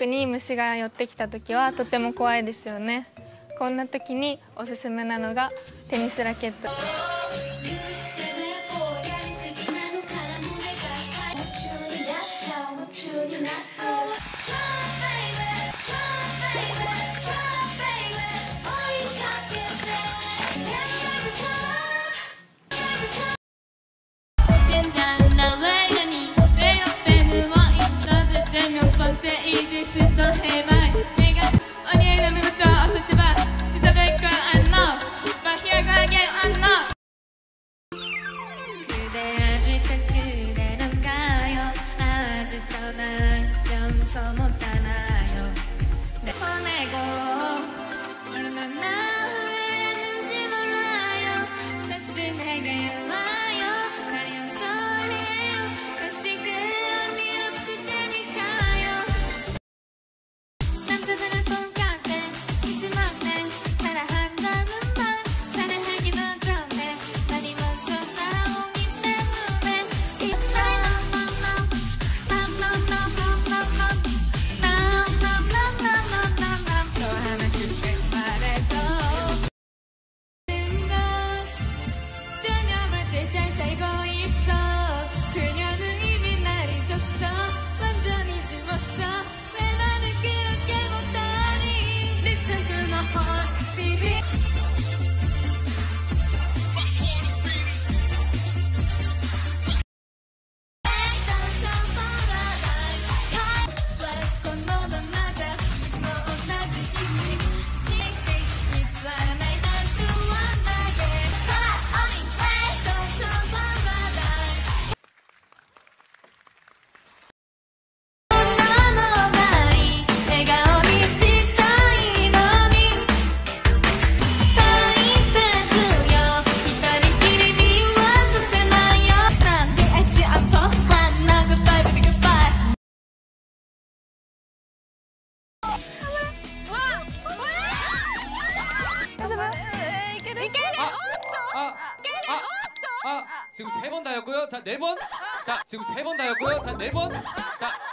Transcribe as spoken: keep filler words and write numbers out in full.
くに虫が寄ってきた時はとても怖いですよね。こんな時におすすめなのがテニスラケット。 아, 지금 세 번 다였고요. 자, 네 번. 자, 지금 세 번 다였고요. 자, 네 번. 자,